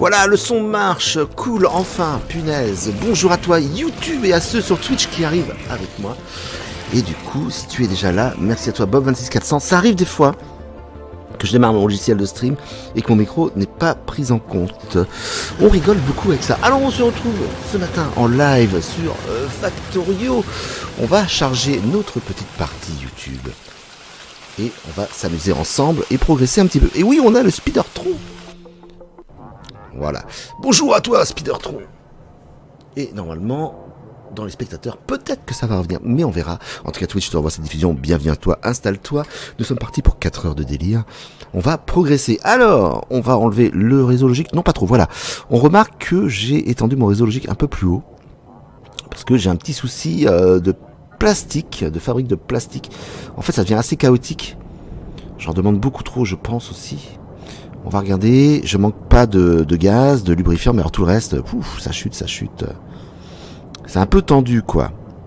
Voilà, le son marche, cool, enfin, punaise. Bonjour à toi YouTube et à ceux sur Twitch qui arrivent avec moi. Et du coup, si tu es déjà là, merci à toi Bob26400. Ça arrive des fois que je démarre mon logiciel de stream et que mon micro n'est pas pris en compte. On rigole beaucoup avec ça. Alors on se retrouve ce matin en live sur Factorio. On va charger notre petite partie YouTube. Et on va s'amuser ensemble et progresser un petit peu. Et oui, on a le Spidertron. Voilà. Bonjour à toi, Spidertron. Et normalement, dans les spectateurs, peut-être que ça va revenir, mais on verra. En tout cas, Twitch, tu revois cette diffusion. Bienvenue à toi, installe-toi. Nous sommes partis pour 4 heures de délire. On va progresser. Alors, on va enlever le réseau logique. Non, pas trop, voilà. On remarque que j'ai étendu mon réseau logique un peu plus haut. Parce que j'ai un petit souci de plastique, de fabrique de plastique. En fait, ça devient assez chaotique. J'en demande beaucoup trop, je pense aussi. On va regarder. Je manque pas de gaz, de lubrifiant, mais alors tout le reste, pouf, ça chute, ça chute. C'est un peu tendu, quoi.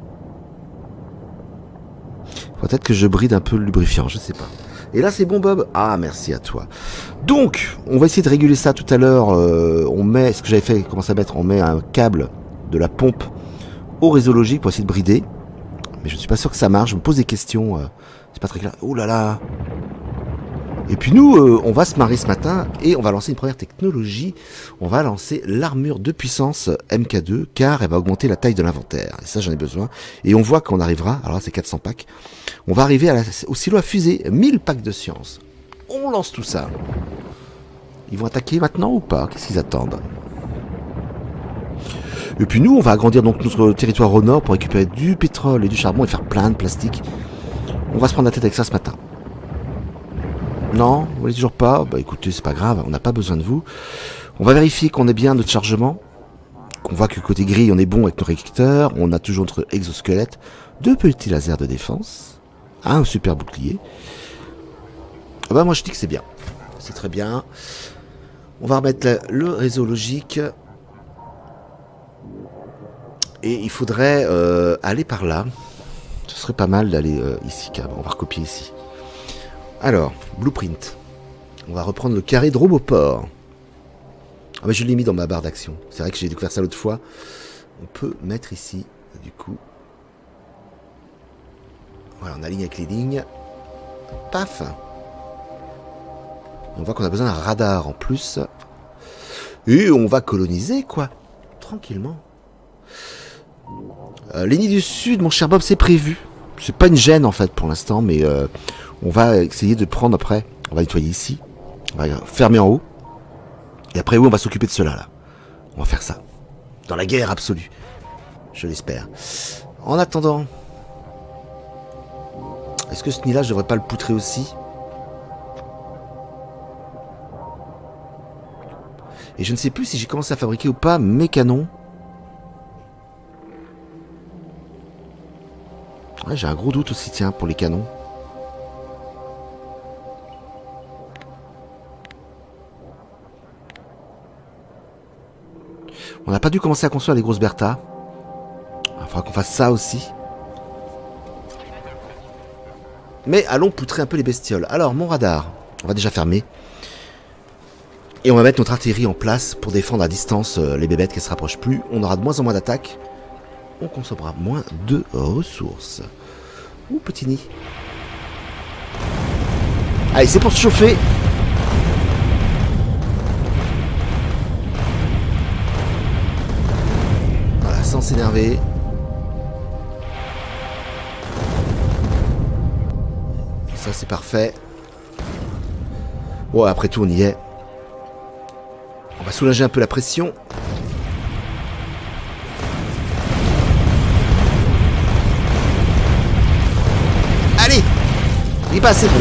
Peut-être que je bride un peu le lubrifiant, je sais pas. Et là, c'est bon, Bob. Ah, merci à toi. Donc, on va essayer de réguler ça tout à l'heure. On met, ce que j'avais fait, commence à mettre, on met un câble de la pompe au réseau logique pour essayer de brider. Mais je ne suis pas sûr que ça marche. Je me pose des questions. C'est pas très clair. Oh là là. Et puis nous, on va se marrer ce matin et on va lancer une première technologie. On va lancer l'armure de puissance MK2 car elle va augmenter la taille de l'inventaire. Et ça, j'en ai besoin. Et on voit qu'on arrivera, alors là, c'est 400 packs. On va arriver au silo à fusée, 1000 packs de science. On lance tout ça. Ils vont attaquer maintenant ou pas? Qu'est-ce qu'ils attendent? Et puis nous, on va agrandir donc notre territoire au nord pour récupérer du pétrole et du charbon et faire plein de plastique. On va se prendre la tête avec ça ce matin. Non, vous voulez toujours pas? Bah écoutez, c'est pas grave, on n'a pas besoin de vous. On va vérifier qu'on est bien notre chargement. Qu'on voit que côté gris, on est bon avec nos réacteurs. On a toujours notre exosquelette. 2 petits lasers de défense. Un super bouclier. Ah bah moi je dis que c'est bien. C'est très bien. On va remettre le réseau logique. Et il faudrait aller par là. Ce serait pas mal d'aller ici. On va recopier ici. Alors, blueprint. On va reprendre le carré de Roboport. Ah mais je l'ai mis dans ma barre d'action. C'est vrai que j'ai découvert ça l'autre fois. On peut mettre ici, du coup. Voilà, on aligne avec les lignes. Paf. On voit qu'on a besoin d'un radar en plus. Et on va coloniser, quoi. Tranquillement. Les nids du sud, mon cher Bob, c'est prévu. C'est pas une gêne, en fait, pour l'instant, mais... on va essayer de prendre après. On va nettoyer ici. On va fermer en haut. Et après, oui, on va s'occuper de cela, là. On va faire ça. Dans la guerre absolue. Je l'espère. En attendant... Est-ce que ce nid-là, je devrais pas le poutrer aussi? Et je ne sais plus si j'ai commencé à fabriquer ou pas mes canons. Ouais, j'ai un gros doute aussi, tiens, pour les canons. On n'a pas dû commencer à construire des grosses Bertha. Il faudra qu'on fasse ça aussi. Mais allons poutrer un peu les bestioles. Alors, mon radar, on va déjà fermer. Et on va mettre notre artillerie en place pour défendre à distance les bébêtes qui ne se rapprochent plus. On aura de moins en moins d'attaques. On consommera moins de ressources. Ouh, petit nid. Allez, c'est pour se chauffer. Sans s'énerver. Ça c'est parfait. Bon, après tout on y est. On va soulager un peu la pression. Allez, il est pas assez bon.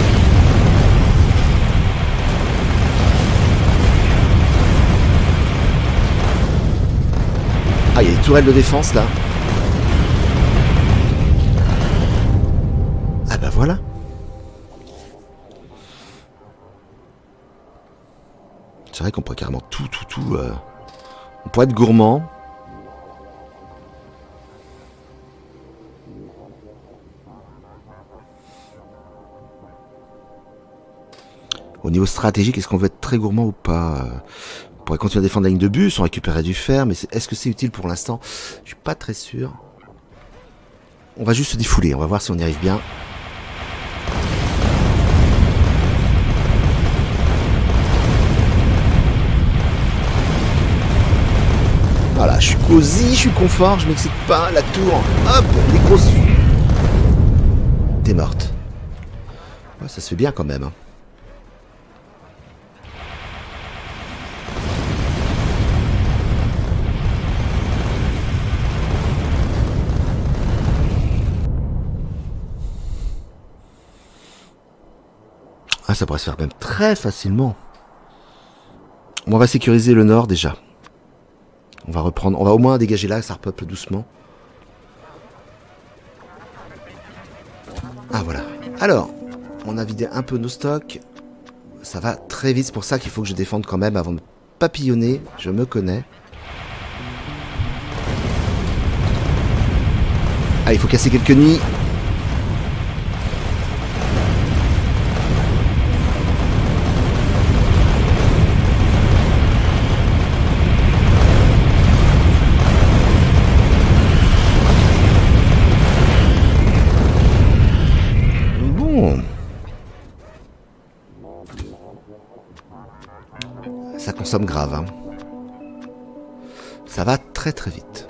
Ah, il y a des tourelles de défense là. Ah bah voilà. C'est vrai qu'on pourrait carrément tout. On pourrait être gourmand. Au niveau stratégique, est-ce qu'on veut être très gourmand ou pas? pourrait continuer à défendre la ligne de bus, on récupérait du fer, mais est-ce que c'est utile pour l'instant? Je suis pas très sûr. On va juste se défouler, on va voir si on y arrive bien. Voilà, je suis cosy, je suis confort, je m'excite pas, la tour, hop, les grosses... T'es morte. Ouais, ça se fait bien quand même. Hein. Ah, ça pourrait se faire même très facilement. On va sécuriser le nord déjà. On va reprendre, on va au moins dégager là, ça repeuple doucement. Ah voilà. Alors, on a vidé un peu nos stocks. Ça va très vite, c'est pour ça qu'il faut que je défende quand même avant de papillonner. Je me connais. Ah, il faut casser quelques nids. Ça consomme grave, hein. Ça va très très vite.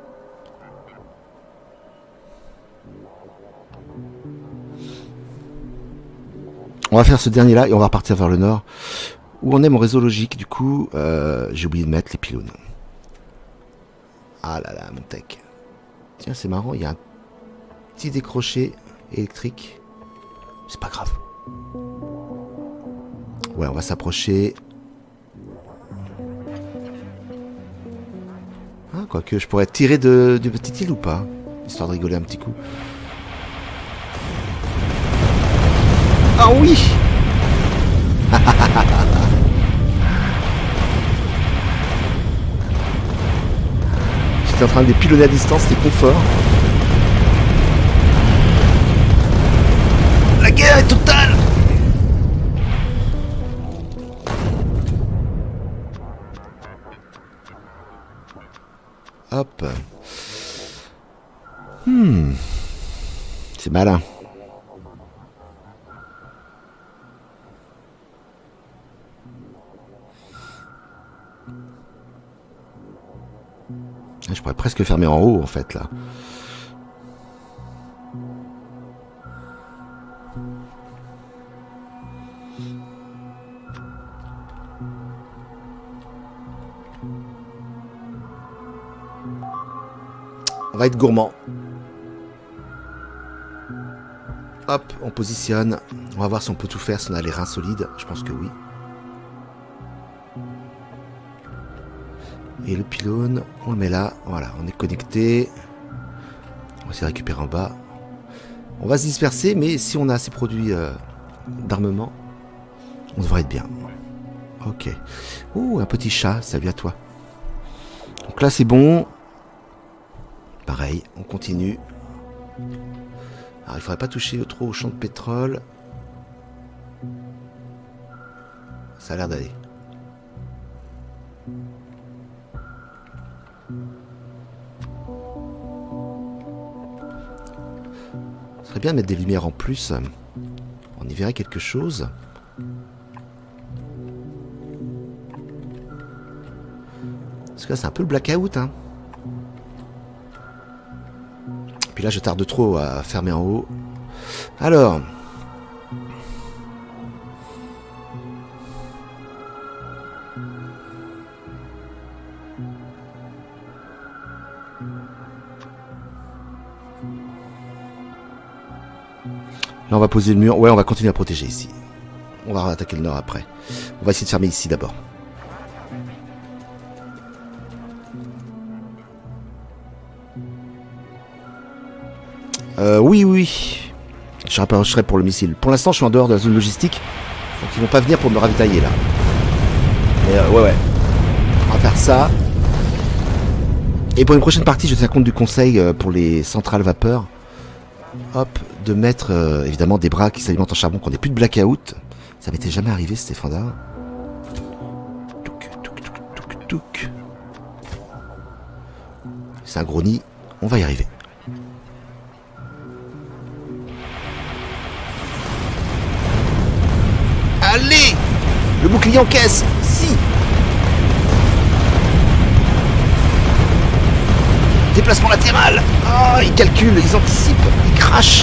On va faire ce dernier là et on va repartir vers le nord. Où en est mon réseau logique du coup j'ai oublié de mettre les pylônes. Ah là là, mon tech. Tiens, c'est marrant, il y a un petit décroché électrique. C'est pas grave. Ouais, on va s'approcher. Ah, quoique, je pourrais tirer du petit île ou pas, histoire de rigoler un petit coup. Ah oui. J'étais en train de les pilonner à distance, c'était confort. La guerre est totale. Hop. C'est malin. Je pourrais presque fermer en haut en fait là. On va être gourmand. Hop, on positionne. On va voir si on peut tout faire, si on a les reins solides. Je pense que oui. Et le pylône, on le met là. Voilà, on est connecté. On va essayer de récupérer en bas. On va se disperser, mais si on a assez produits d'armement, on devrait être bien. Ok. Oh, un petit chat, salut à toi. Donc là, c'est bon. Pareil, on continue. Alors, il faudrait pas toucher trop au champ de pétrole. Ça a l'air d'aller. Ce serait bien de mettre des lumières en plus. On y verrait quelque chose. Parce que là, c'est un peu le blackout, hein. Puis là, je tarde trop à fermer en haut. Alors. Là, on va poser le mur. Ouais, on va continuer à protéger ici. On va attaquer le nord après. On va essayer de fermer ici d'abord. Oui. Je rapprocherai pour le missile. Pour l'instant, je suis en dehors de la zone logistique. Donc, ils vont pas venir pour me ravitailler, là. Mais ouais. On va faire ça. Et pour une prochaine partie, je tiens compte du conseil pour les centrales vapeur. Hop, de mettre, évidemment, des bras qui s'alimentent en charbon, qu'on n'ait plus de blackout. Ça m'était jamais arrivé, cet effondard. touc. C'est un gros nid, on va y arriver. Allez! Le bouclier encaisse! Si! Déplacement latéral! Ah, ils calculent, ils anticipent, ils crachent!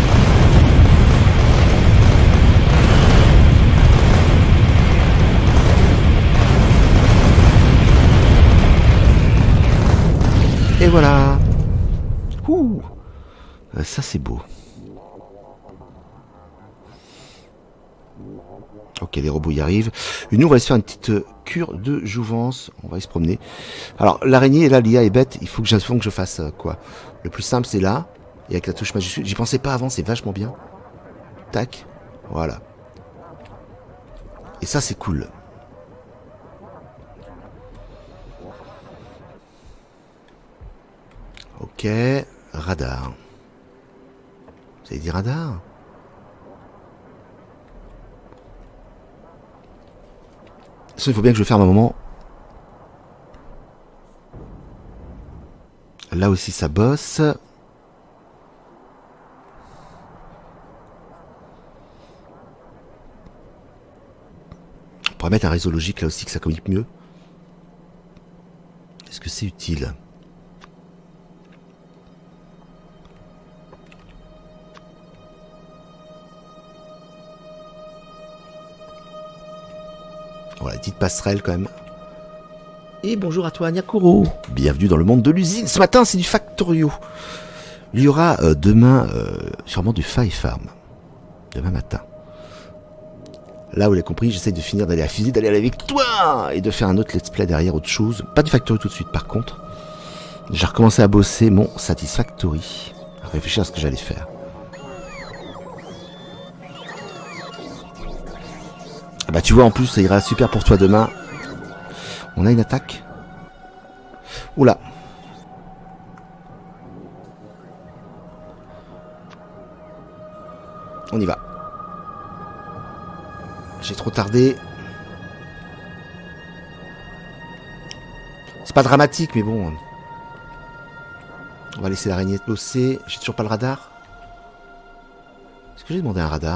Et voilà! Ouh! Ça c'est beau. Ok, les robots y arrivent. Et nous, on va se faire une petite cure de jouvence. On va aller se promener. Alors, l'araignée, là, l'IA est bête. Il faut que je fasse quoi? Le plus simple, c'est là. Et avec la touche majuscule. J'y pensais pas avant, c'est vachement bien. Tac. Voilà. Et ça, c'est cool. Ok. Radar. Vous avez dit radar? Il faut bien que je ferme un moment. Là aussi ça bosse. On pourrait mettre un réseau logique là aussi que ça communique mieux. Est-ce que c'est utile? Voilà, petite passerelle quand même. Et bonjour à toi Nyakuro. Bienvenue dans le monde de l'usine. Ce matin c'est du Factorio. Il y aura demain sûrement du Fire Farm. Demain matin. Là vous l'avez compris, j'essaye de finir d'aller à la fusée, d'aller à la victoire. Et de faire un autre let's play derrière, autre chose. Pas du Factorio tout de suite par contre. J'ai recommencé à bosser mon Satisfactory. À réfléchir à ce que j'allais faire. Ah bah tu vois en plus ça ira super pour toi demain. On a une attaque. Oula. On y va. J'ai trop tardé. C'est pas dramatique mais bon. On va laisser l'araignée bosser. J'ai toujours pas le radar. Est-ce que j'ai demandé un radar ?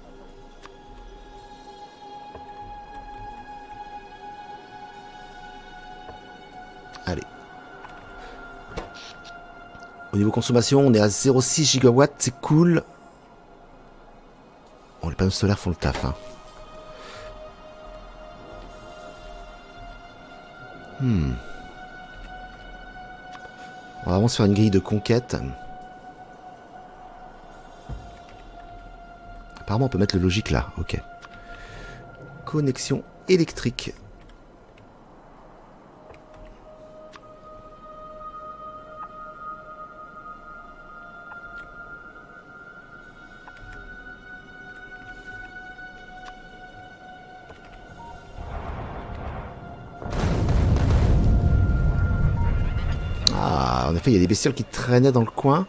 Allez. Au niveau consommation, on est à 0,6 gigawatts, c'est cool. Bon, les panneaux solaires font le taf. Hein. On va vraiment se faire une grille de conquête. Apparemment, on peut mettre le logique là. Ok. Connexion électrique. En effet, il y a des bestioles qui traînaient dans le coin.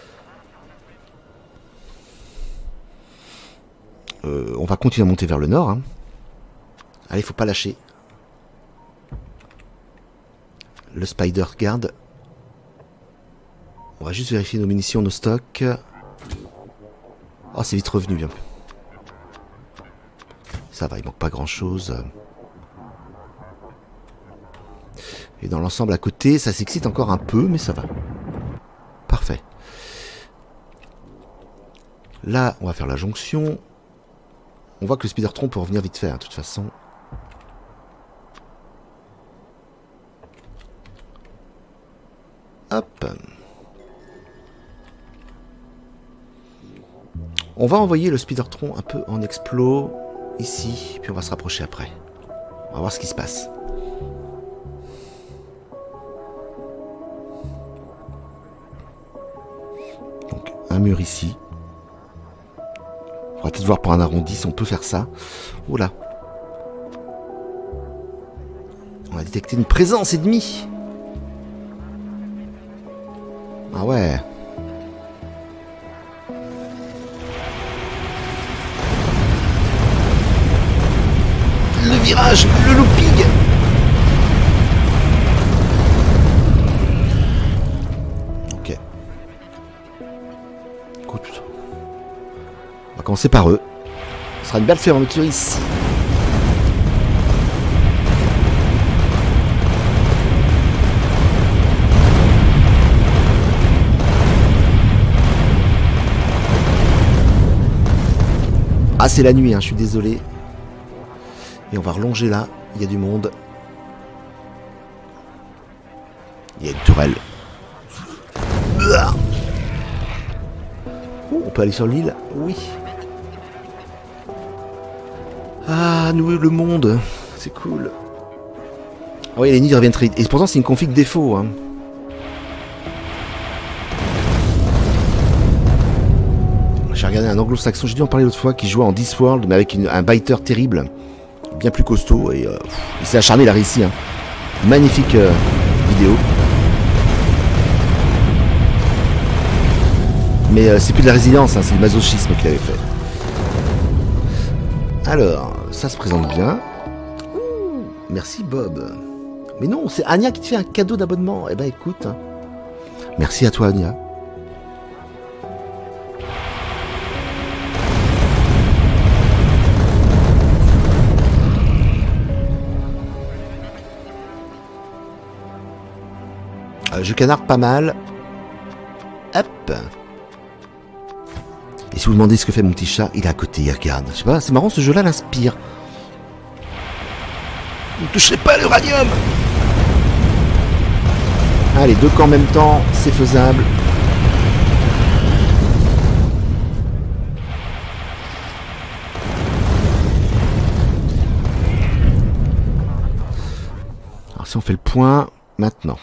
On va continuer à monter vers le nord. Hein. Allez, faut pas lâcher. Le Spider garde. On va juste vérifier nos munitions, nos stocks. Oh, c'est vite revenu. Bien. Ça va, il manque pas grand chose. Et dans l'ensemble à côté, ça s'excite encore un peu, mais ça va. Parfait. Là, on va faire la jonction. On voit que le Spidertron peut revenir vite fait, hein, de toute façon. Hop. On va envoyer le Spidertron un peu en explo, ici, puis on va se rapprocher après. On va voir ce qui se passe. Donc, un mur ici. On va peut-être voir pour un arrondi si on peut faire ça. Oula. On a détecté une présence ennemie. Ah ouais. Le virage, le looping. commencer par eux. Ce sera une belle fermeture ici. Ah, c'est la nuit, hein, je suis désolé. Et on va relonger là, il y a du monde. Il y a une tourelle. Oh, on peut aller sur l'île? Oui. Ah, nous le monde. C'est cool. Ah oui, les nids reviennent très vite. Et pourtant, c'est une config défaut. Hein. J'ai regardé un anglo-saxon, j'ai dû en parler l'autre fois, qui jouait en Discworld, mais avec un biter terrible. Bien plus costaud. Et il s'est acharné, il a réussi. Hein. Magnifique vidéo. Mais c'est plus de la résilience, hein, c'est du masochisme qu'il avait fait. Alors, ça se présente bien. Ouh, merci Bob. Mais non, c'est Anya qui te fait un cadeau d'abonnement. Eh ben écoute. Hein. Merci à toi Anya. Je canarde pas mal. Hop. Et si vous vous demandez ce que fait mon petit chat, il est à côté, il regarde. Je sais pas, c'est marrant, ce jeu-là l'inspire. Ne touchez pas l'uranium. Allez, 2 camps en même temps, c'est faisable. Alors si on fait le point, maintenant.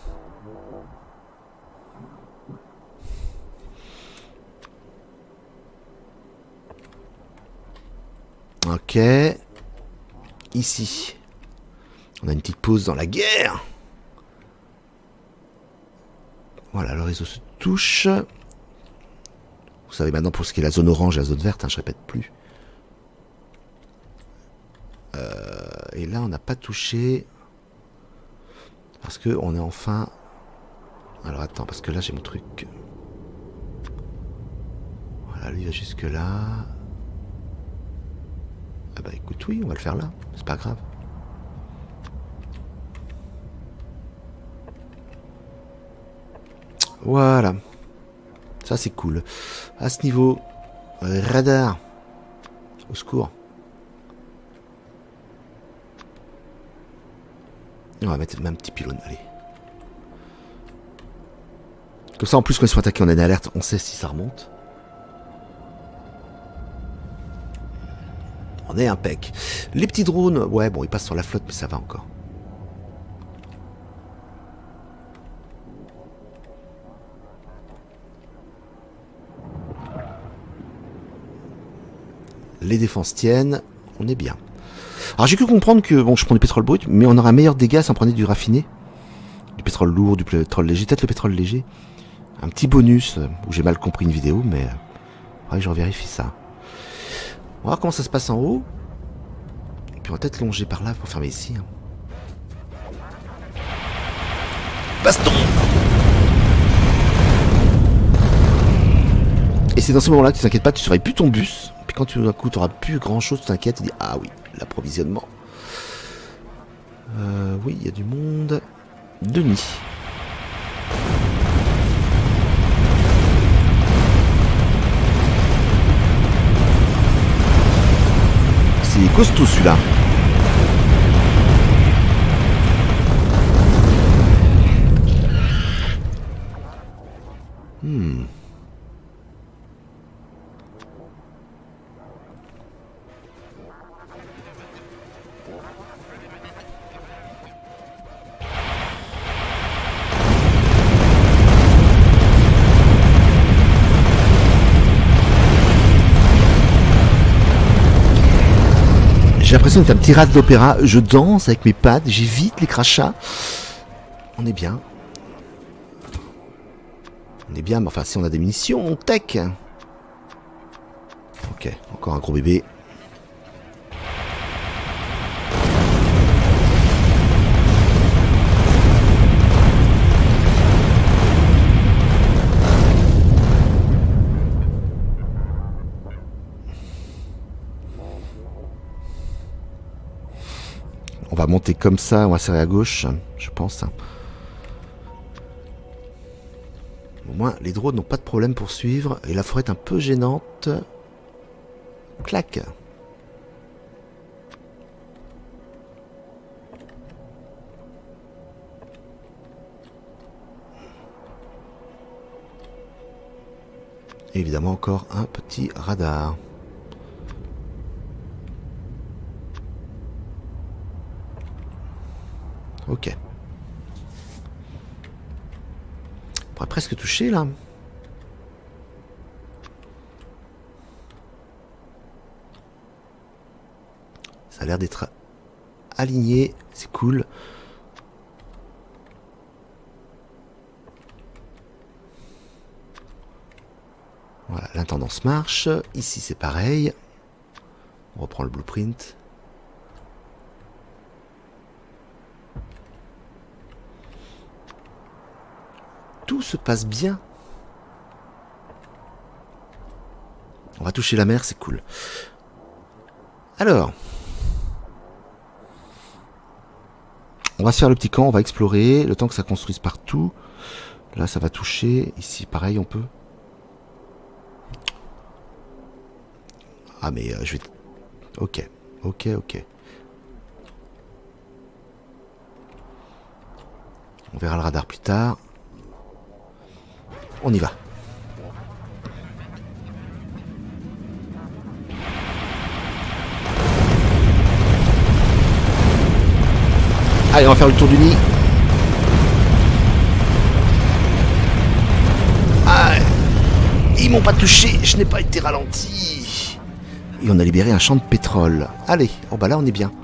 Ok. Ici. On a une petite pause dans la guerre. Voilà, le réseau se touche. Vous savez maintenant pour ce qui est la zone orange et la zone verte, hein, je répète plus. Et là, on n'a pas touché. Parce que on est enfin... Alors attends, parce que là, j'ai mon truc. Voilà, lui, il va jusque là. Ah bah écoute, oui, on va le faire là, c'est pas grave. Voilà. Ça c'est cool. À ce niveau, radar. Au secours. On va mettre même un petit pylône, allez. Comme ça en plus quand ils sont attaqués on a une alerte, on sait si ça remonte. On est impec. Les petits drones, ouais, bon, ils passent sur la flotte, mais ça va encore. Les défenses tiennent, on est bien. Alors j'ai cru comprendre que, bon, je prends du pétrole brut, mais on aura un meilleur dégât si on prenait du raffiné. Du pétrole lourd, du pétrole léger, peut-être le pétrole léger. Un petit bonus, où j'ai mal compris une vidéo, mais ouais, je revérifie ça. On va voir comment ça se passe en haut. Et puis on va peut-être longer par là pour fermer ici. Hein. Baston! Et c'est dans ce moment-là que tu t'inquiètes pas, tu surveilles plus ton bus. Puis quand tu d'un coup tu auras plus grand chose, tu t'inquiètes, tu dis ah oui, l'approvisionnement. Oui, il y a du monde. Denis. C'est costaud celui-là. J'ai l'impression d'être un petit rat d'opéra. Je danse avec mes pads, j'évite les crachats. On est bien. On est bien, mais enfin, si on a des munitions, on tech. Ok, encore un gros bébé. va monter comme ça, on va serrer à gauche, je pense. Au moins, les drones n'ont pas de problème pour suivre. Et la forêt est un peu gênante. Clac. Et évidemment, encore un petit radar. Ok. On pourrait presque toucher là. Ça a l'air d'être aligné, c'est cool. Voilà, l'intendance marche. Ici c'est pareil. On reprend le blueprint. Tout se passe bien. On va toucher la mer, c'est cool. Alors, on va se faire le petit camp, on va explorer, le temps que ça construise partout. Là, ça va toucher. Ici, pareil, on peut. Ah, mais je vais... Ok, ok, ok. On verra le radar plus tard. On y va. Allez, on va faire le tour du nid. Ah, ils m'ont pas touché, je n'ai pas été ralenti. Et on a libéré un champ de pétrole. Allez, oh bah là on est bien.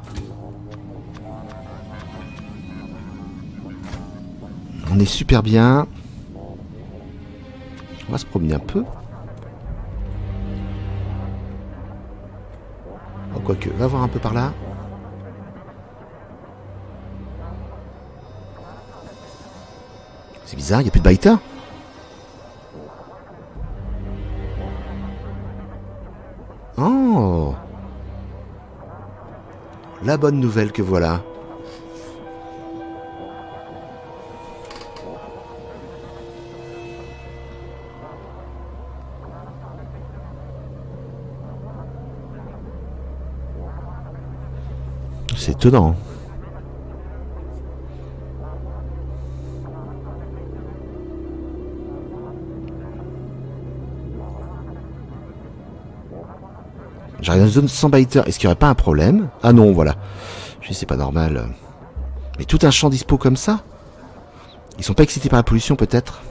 On est super bien. On va se promener un peu. Oh, quoique, va voir un peu par là. C'est bizarre, il n'y a plus de biter. Oh, la bonne nouvelle que voilà. C'est étonnant. J'arrive dans une zone sans biter. Est-ce qu'il n'y aurait pas un problème? Ah non, voilà. Je sais, c'est pas normal. Mais tout un champ dispo comme ça? Ils sont pas excités par la pollution, peut-être?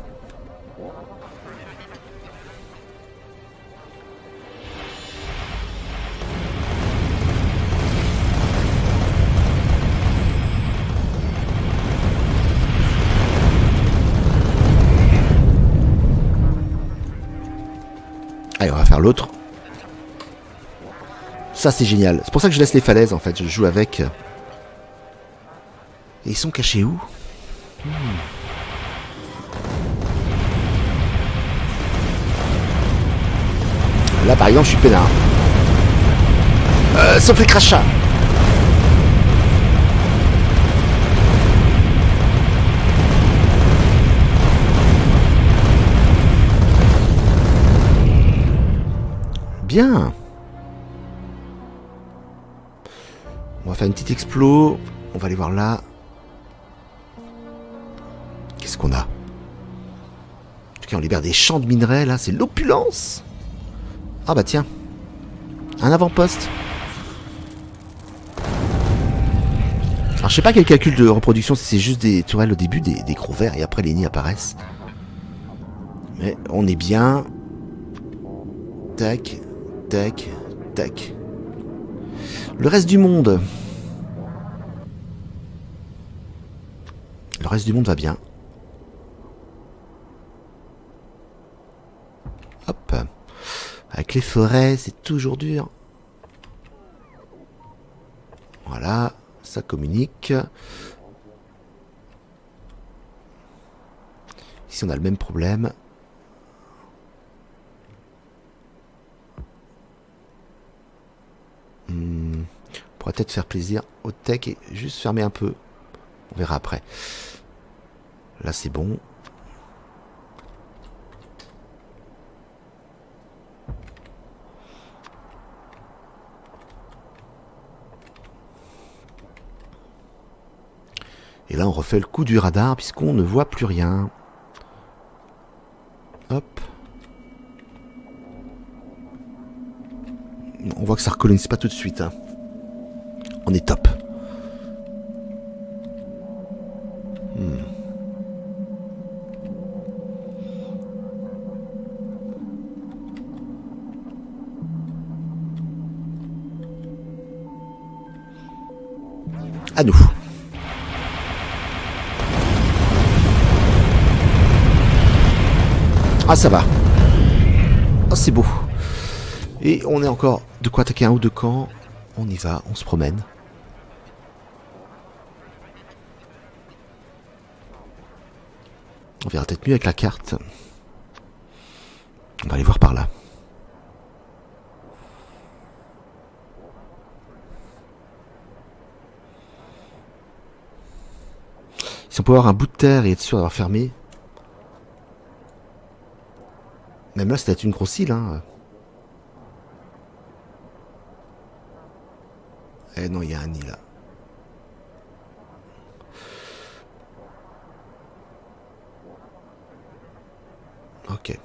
Allez, on va faire l'autre. Ça, c'est génial. C'est pour ça que je laisse les falaises, en fait. Je joue avec. Et ils sont cachés où? Là, par exemple, je suis peinard. Sauf les crachats. Bien. On va faire une petite explo. On va aller voir là. Qu'est-ce qu'on a? En tout cas, on libère des champs de minerais, là. C'est l'opulence. Ah bah tiens. Un avant-poste. Alors, je sais pas quel calcul de reproduction, si c'est juste des tourelles au début, des gros vers, et après les nids apparaissent. Mais on est bien. Tac, tac, tac. Le reste du monde. Le reste du monde va bien. Hop. Avec les forêts, c'est toujours dur. Voilà, ça communique. Ici, on a le même problème. On pourrait peut-être faire plaisir au tech et juste fermer un peu. On verra après. Là, c'est bon. Et là, on refait le coup du radar puisqu'on ne voit plus rien. Hop. On voit que ça recolonise pas tout de suite. Hein. On est top. À nous. Ah, ça va. Oh, c'est beau. Et on est encore de quoi attaquer un ou deux camps. On y va, on se promène. On verra peut-être mieux avec la carte. On va aller voir par là. Si on peut avoir un bout de terre et être sûr d'avoir fermé. Même là, c'était une grosse île, hein. Eh non, il y a un nid là. Ok.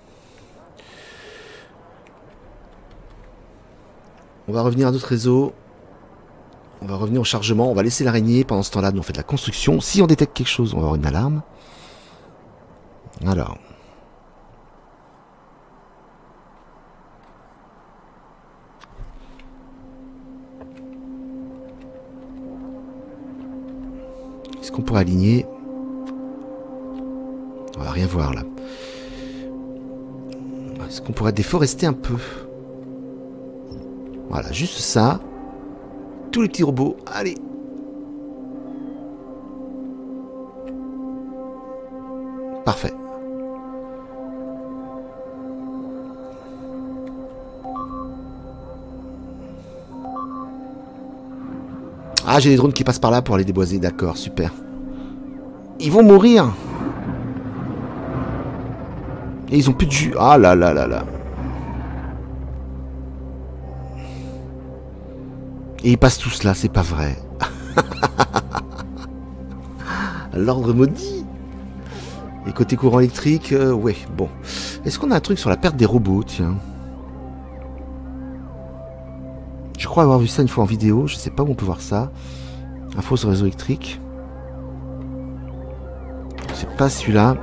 On va revenir à notre réseau. On va revenir au chargement. On va laisser l'araignée. Pendant ce temps-là, nous on fait de la construction. Si on détecte quelque chose, on va avoir une alarme. Alors. Est-ce qu'on pourrait aligner? On va rien voir là. Est-ce qu'on pourrait déforester un peu? Voilà, juste ça. Tous les petits robots, allez. Parfait. Ah, j'ai des drones qui passent par là pour aller déboiser, d'accord, super. Ils vont mourir. Et ils ont plus de jus. Ah là là là là. Et ils passent tous là, c'est pas vrai. L'ordre maudit. Et côté courant électrique, ouais, bon. Est-ce qu'on a un truc sur la perte des robots, tiens? Je crois avoir vu ça une fois en vidéo, je sais pas où on peut voir ça. Info sur le réseau électrique. C'est pas celui-là.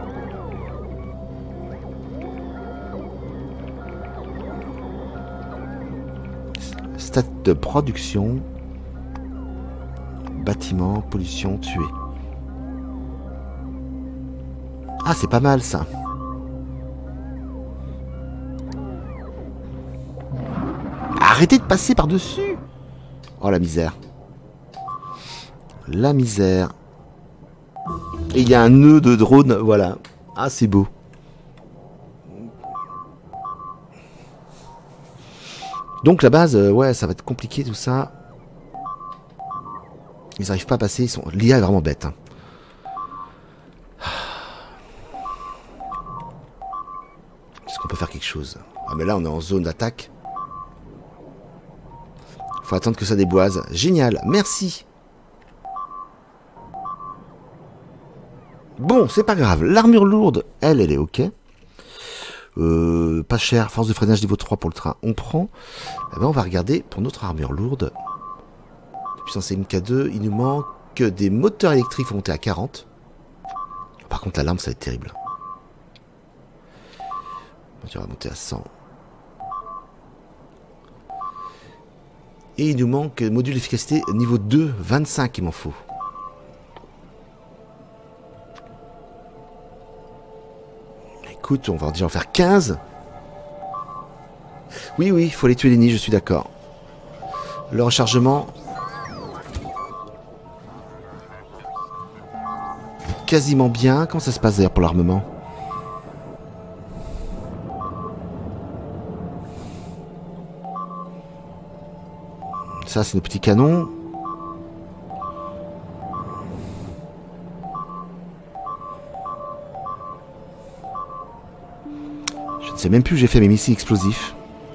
Stat de production. Bâtiment, pollution, tué. Ah, c'est pas mal ça. Arrêtez de passer par-dessus. Oh la misère. La misère. Et il y a un nœud de drone, voilà. Ah, c'est beau. Donc la base, ouais, ça va être compliqué tout ça. Ils n'arrivent pas à passer. L'IA est vraiment bête. Hein. Est-ce qu'on peut faire quelque chose? Ah mais là on est en zone d'attaque. Faut attendre que ça déboise. Génial, merci. Bon, c'est pas grave. L'armure lourde, elle est ok. Pas cher, force de freinage niveau 3 pour le train, on prend. Eh ben, on va regarder pour notre armure lourde. Puissance MK2, il nous manque des moteurs électriques, faut monter à 40. Par contre, l'alarme, ça va être terrible. On va monter à 100. Et il nous manque module d'efficacité niveau 2, 25, il m'en faut. Écoute, on va déjà en faire 15. Oui, il faut aller tuer les nids, je suis d'accord. Le rechargement. Quasiment bien. Comment ça se passe d'ailleurs pour l'armement? Ça, c'est nos petits canons. Je ne sais même plus où j'ai fait mes missiles explosifs.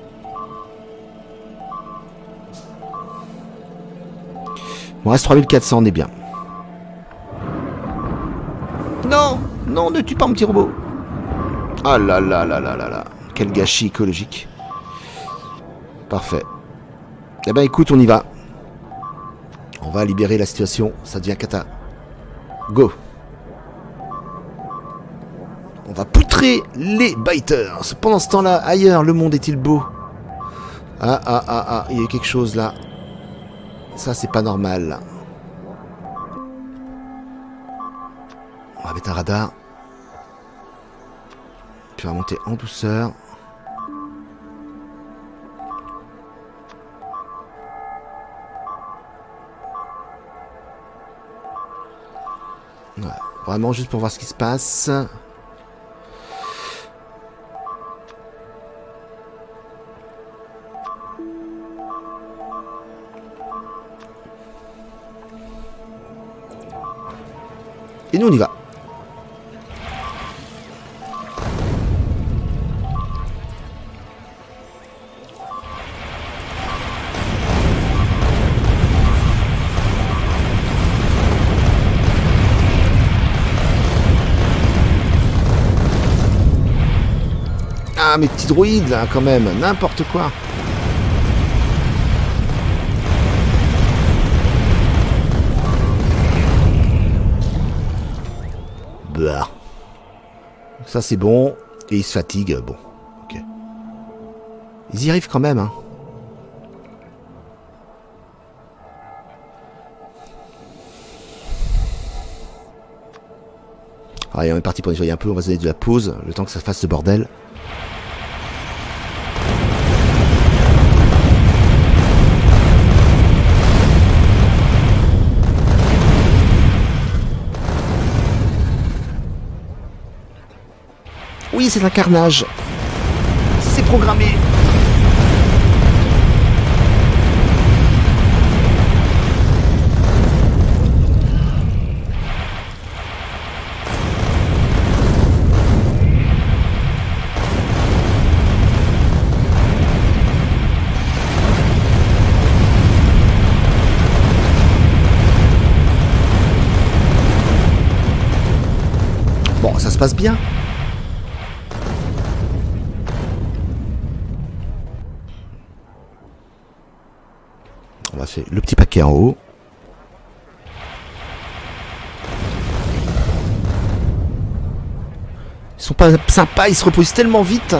Il me reste 3400, on est bien. Non, non, ne tue pas mon petit robot. Ah là là là là là là. Quel gâchis écologique. Parfait. Eh ben écoute, on y va. On va libérer la situation, ça devient cata. Go. On va poutrer les biters. Pendant ce temps-là, ailleurs, le monde est-il beau? Ah, ah, ah, ah, il y a quelque chose là. Ça, c'est pas normal. On va mettre un radar. Puis on va monter en douceur. Ouais, vraiment juste pour voir ce qui se passe. Et nous on y va. Ah, mes petits droïdes là quand même, n'importe quoi. Bah. Ça c'est bon. Et ils se fatiguent, bon. Ok. Ils y arrivent quand même, hein. Allez, on est parti pour nettoyer un peu, on va se donner de la pause, le temps que ça fasse ce bordel. Oui, c'est un carnage. C'est programmé. Bon, ça se passe bien. On va faire le petit paquet en haut. Ils sont pas sympas, ils se reposent tellement vite.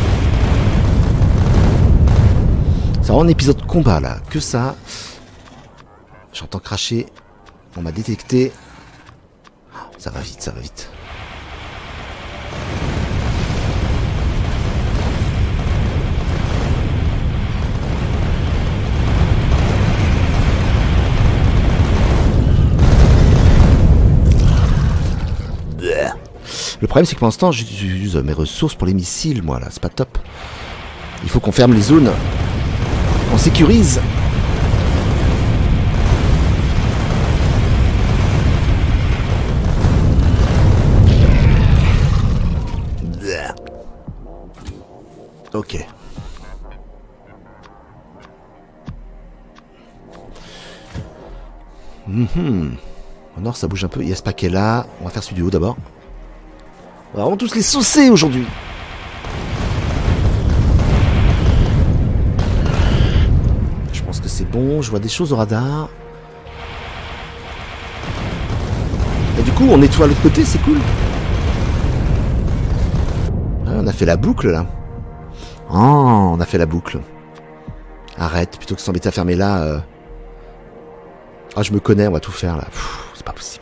C'est vraiment un épisode combat là, que ça. J'entends cracher. On m'a détecté. Ça va vite, ça va vite. Le problème c'est que pendant ce temps j'utilise mes ressources pour les missiles, moi là, c'est pas top. Il faut qu'on ferme les zones. On sécurise. Ok. Au nord ça bouge un peu, il y a ce paquet là. On va faire celui du haut d'abord. On va vraiment tous les saucer aujourd'hui. Je pense que c'est bon, je vois des choses au radar. Et du coup on nettoie l'autre côté, c'est cool. Ah, on a fait la boucle là. Oh, on a fait la boucle. Arrête, plutôt que de s'embêter à fermer là. Ah, je me connais, on va tout faire là. C'est pas possible.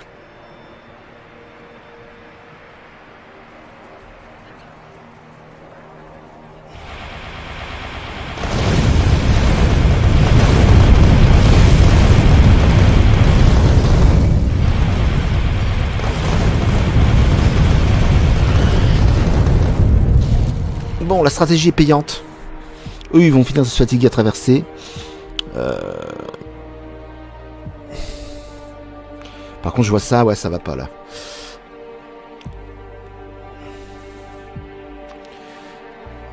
Bon, la stratégie est payante. Eux, ils vont finir de se fatiguer à traverser. Par contre, je vois ça, ouais, ça va pas là.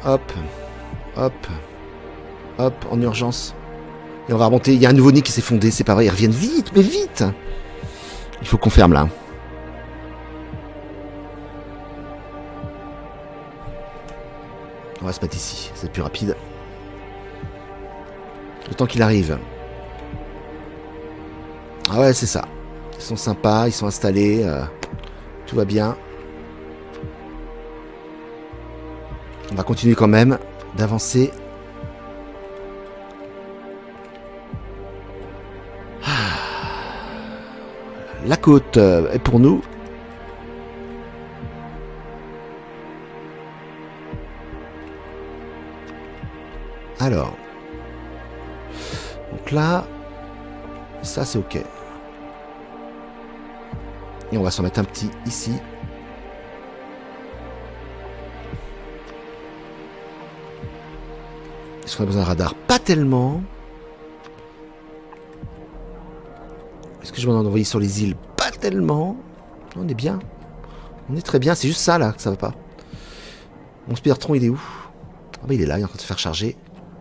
Hop. Hop. Hop, en urgence. Et on va remonter. Il y a un nouveau nid qui s'est fondé, c'est pas vrai. Ils reviennent vite, mais vite. Il faut qu'on ferme là. On va se mettre ici, c'est plus rapide. Le temps qu'il arrive. Ah ouais, c'est ça. Ils sont sympas, ils sont installés. Tout va bien. On va continuer quand même d'avancer. La côte est pour nous. Alors. Donc là, ça c'est ok. Et on va s'en mettre un petit ici. Est-ce qu'on a besoin d'un radar? Pas tellement. Est-ce que je vais en envoyer sur les îles? Pas tellement. On est bien. On est très bien. C'est juste ça là que ça va pas. Mon Spidertron il est où? Ah bah il est là, il est en train de se faire charger.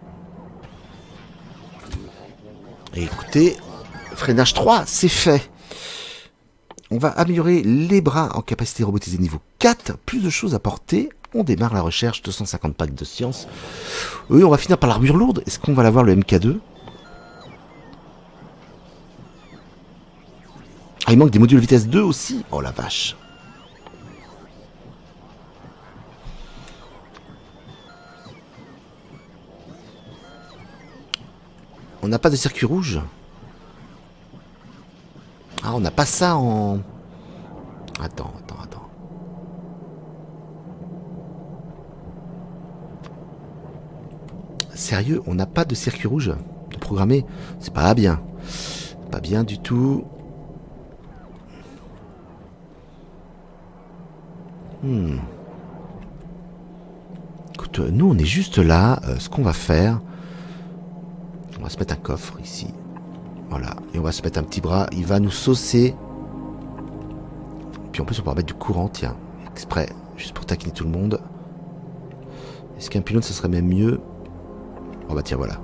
Et écoutez, freinage 3, c'est fait. On va améliorer les bras en capacité robotisée niveau 4. Plus de choses à porter. On démarre la recherche, 250 packs de science. Oui, on va finir par l'armure lourde. Est-ce qu'on va l'avoir le MK2? Ah, il manque des modules vitesse 2 aussi. Oh la vache. On n'a pas de circuit rouge. Ah, on n'a pas ça en... Attends. Sérieux, on n'a pas de circuit rouge programmé? C'est pas bien. Pas bien du tout. Écoute, nous on est juste là. Ce qu'on va faire... On va se mettre un coffre ici. Voilà. Et on va se mettre un petit bras. Il va nous saucer. Puis en plus on va mettre du courant, tiens. Exprès. Juste pour taquiner tout le monde. Est-ce qu'un pylône ça serait même mieux? Oh bah tiens, voilà.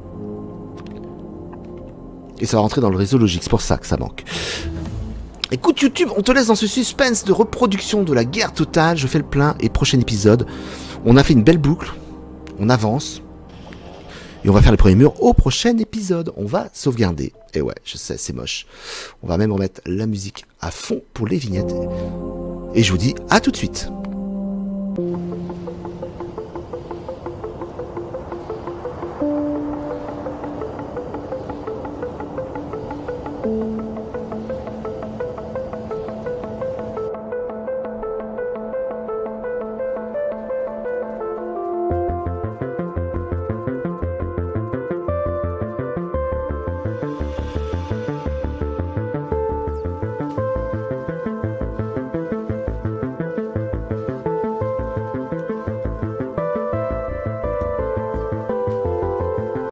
Et ça va rentrer dans le réseau logique. C'est pour ça que ça manque. Écoute YouTube, on te laisse dans ce suspense de reproduction de la guerre totale. Je fais le plein. Et prochain épisode. On a fait une belle boucle. On avance. Et on va faire les premiers murs au prochain épisode. On va sauvegarder. Et ouais, je sais, c'est moche. On va même remettre la musique à fond pour les vignettes. Et je vous dis à tout de suite.